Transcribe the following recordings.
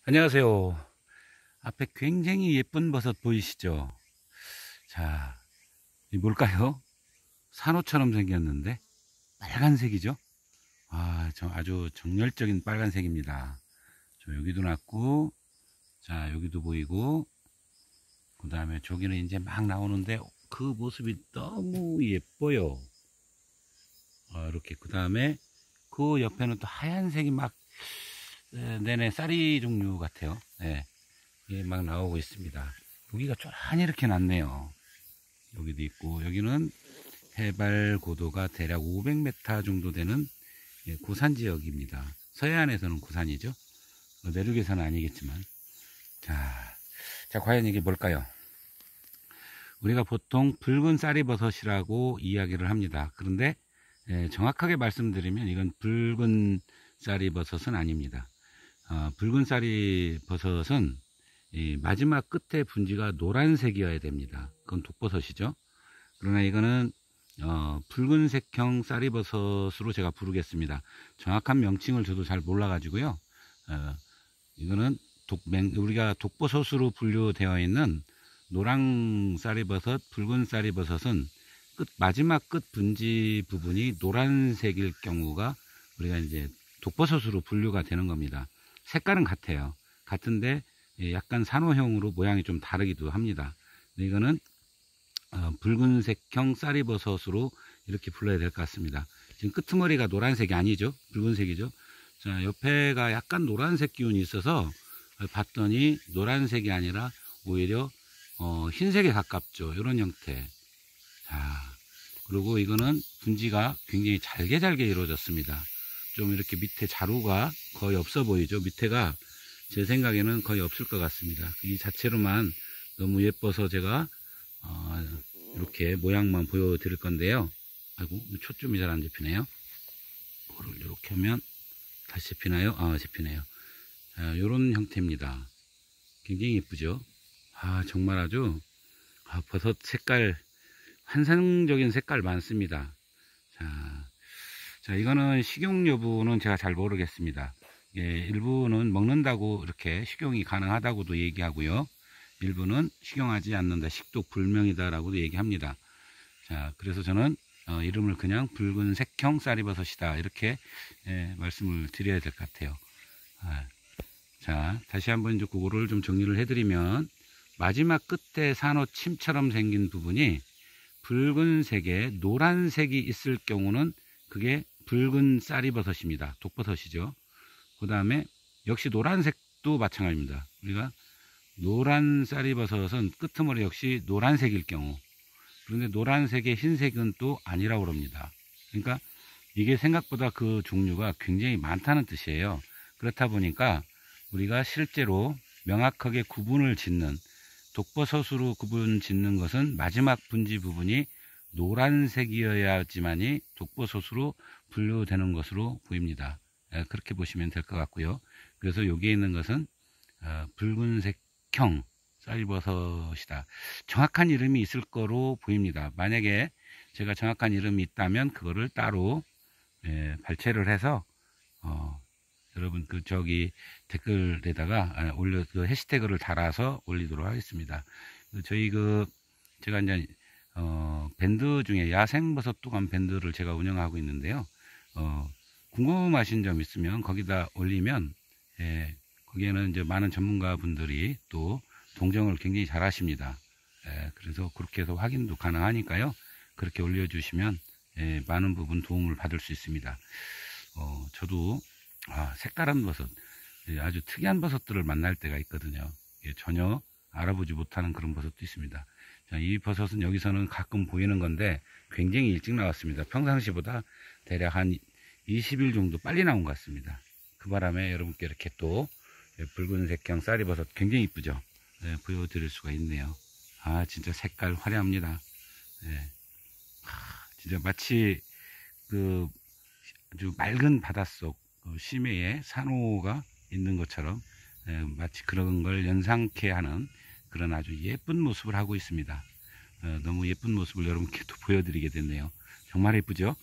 안녕하세요. 앞에 굉장히 예쁜 버섯 보이시죠? 자, 이 뭘까요? 산호처럼 생겼는데 빨간색이죠? 아주 정열적인 빨간색입니다. 여기도 났고, 자, 여기도 보이고, 그 다음에 저기는 이제 막 나오는데 그 모습이 너무 예뻐요. 이렇게 그 다음에 그 옆에는 또 하얀색이 막 내내 쌀이 종류 같아요. 네, 이게 막 나오고 있습니다. 여기가 쪼란히 이렇게 났네요. 여기도 있고, 여기는 해발 고도가 대략 500m 정도 되는 고산 지역입니다. 서해안에서는 고산이죠. 내륙에서는 아니겠지만. 자, 과연 이게 뭘까요? 우리가 보통 붉은 쌀이버섯이라고 이야기를 합니다. 그런데 정확하게 말씀드리면 이건 붉은 쌀이버섯은 아닙니다. 붉은 쌀이버섯은 이 마지막 끝에 분지가 노란색이어야 됩니다. 그건 독버섯이죠. 그러나 이거는 붉은색형 쌀이버섯으로 제가 부르겠습니다. 정확한 명칭을 저도 잘 몰라가지고요. 이거는 우리가 독버섯으로 분류되어 있는 노랑 쌀이버섯, 붉은 쌀이버섯은 마지막 끝 분지 부분이 노란색일 경우가 우리가 이제 독버섯으로 분류가 되는 겁니다. 색깔은 같아요. 같은데 약간 산호형으로 모양이 좀 다르기도 합니다. 이거는 붉은색형 쌀이버섯으로 이렇게 불러야 될 것 같습니다. 지금 끄트머리가 노란색이 아니죠. 붉은색이죠. 자, 옆에가 약간 노란색 기운이 있어서 봤더니 노란색이 아니라 오히려 흰색에 가깝죠. 이런 형태. 자, 그리고 이거는 분지가 굉장히 잘게 이루어졌습니다. 좀 이렇게 밑에 자루가 거의 없어 보이죠. 밑에가 제 생각에는 거의 없을 것 같습니다. 이 자체로만 너무 예뻐서 제가 이렇게 모양만 보여드릴 건데요. 아이고, 초점이 잘 안 잡히네요. 이거를 이렇게 하면 다시 잡히나요? 잡히네요. 자, 요런 형태입니다. 굉장히 예쁘죠? 정말 아주 버섯 색깔, 환상적인 색깔 많습니다. 자, 이거는 식용 여부는 제가 잘 모르겠습니다. 일부는 먹는다고 이렇게 식용이 가능하다고도 얘기하고요. 일부는 식용하지 않는다, 식독 불명이다라고도 얘기합니다. 자, 그래서 저는 이름을 그냥 붉은색형 쌀이버섯이다 이렇게 말씀을 드려야 될 것 같아요. 자, 다시 한번 이제 그거를 좀 정리를 해드리면, 마지막 끝에 산호침처럼 생긴 부분이 붉은색에 노란색이 있을 경우는 그게 붉은 쌀이버섯입니다. 독버섯이죠. 그 다음에 역시 노란색도 마찬가지입니다. 우리가 노란 쌀이버섯은 끄트머리 역시 노란색일 경우, 그런데 노란색의 흰색은 또 아니라고 합니다. 그러니까 이게 생각보다 그 종류가 굉장히 많다는 뜻이에요. 그렇다 보니까 우리가 실제로 명확하게 구분을 짓는, 독버섯으로 구분 짓는 것은 마지막 분지 부분이 노란색이어야지만이 독버섯으로 분류되는 것으로 보입니다. 그렇게 보시면 될 것 같고요. 그래서 여기에 있는 것은 붉은색형 쌀버섯이다. 정확한 이름이 있을 거로 보입니다. 만약에 제가 정확한 이름이 있다면 그거를 따로 발췌를 해서 여러분 저기 댓글에다가 그 해시태그를 달아서 올리도록 하겠습니다. 저희 제가 이제 밴드 중에 야생버섯 도감 밴드를 제가 운영하고 있는데요. 궁금하신 점 있으면 거기다 올리면 거기에는 이제 많은 전문가 분들이 또 동정을 굉장히 잘 하십니다. 그래서 그렇게 해서 확인도 가능하니까요. 그렇게 올려주시면 많은 부분 도움을 받을 수 있습니다. 저도 색다른 버섯, 아주 특이한 버섯들을 만날 때가 있거든요. 전혀 알아보지 못하는 그런 버섯도 있습니다. 자, 이 버섯은 여기서는 가끔 보이는 건데 굉장히 일찍 나왔습니다. 평상시보다 대략 한 20일 정도 빨리 나온 것 같습니다. 그 바람에 여러분께 이렇게 또 붉은색형 쌀이버섯 굉장히 이쁘죠? 보여드릴 수가 있네요. 진짜 색깔 화려합니다. 진짜 마치 아주 맑은 바닷속 심해에 산호가 있는 것처럼 마치 그런 걸 연상케 하는 그런 아주 예쁜 모습을 하고 있습니다. 너무 예쁜 모습을 여러분께 또 보여드리게 됐네요. 정말 예쁘죠?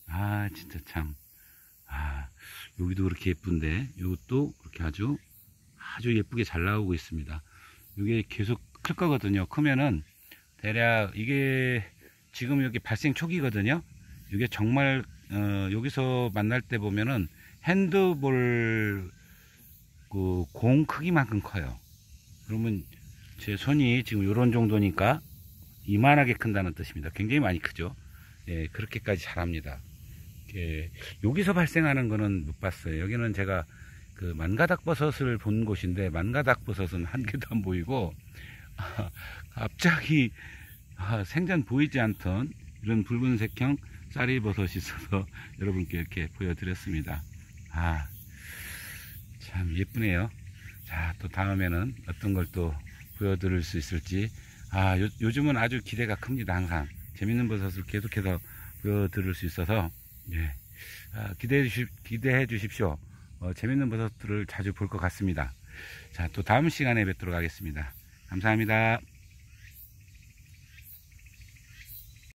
진짜 참. 여기도 그렇게 예쁜데 이것도 그렇게 아주 아주 예쁘게 잘 나오고 있습니다. 이게 계속 클 거거든요. 크면은 대략 이게 지금 여기 발생 초기거든요. 이게 정말 여기서 만날 때 보면은 핸드볼 그 공 크기만큼 커요. 그러면 제 손이 지금 이런 정도니까 이만하게 큰다는 뜻입니다. 굉장히 많이 크죠. 예, 그렇게까지 자랍니다. 예, 여기서 발생하는 거는 못 봤어요. 여기는 제가 그 만가닥버섯을 본 곳인데 만가닥버섯은 한 개도 안 보이고 갑자기 생전 보이지 않던 이런 붉은색형 쌀이버섯이 있어서 여러분께 이렇게 보여드렸습니다. 참 예쁘네요. 자, 또 다음에는 어떤 걸 또 보여드릴 수 있을지 요즘은 아주 기대가 큽니다. 항상 재밌는 버섯을 계속해서 보여드릴 수 있어서 예, 기대해 주십시오. 재밌는 버섯들을 자주 볼 것 같습니다. 자, 또 다음 시간에 뵙도록 하겠습니다. 감사합니다.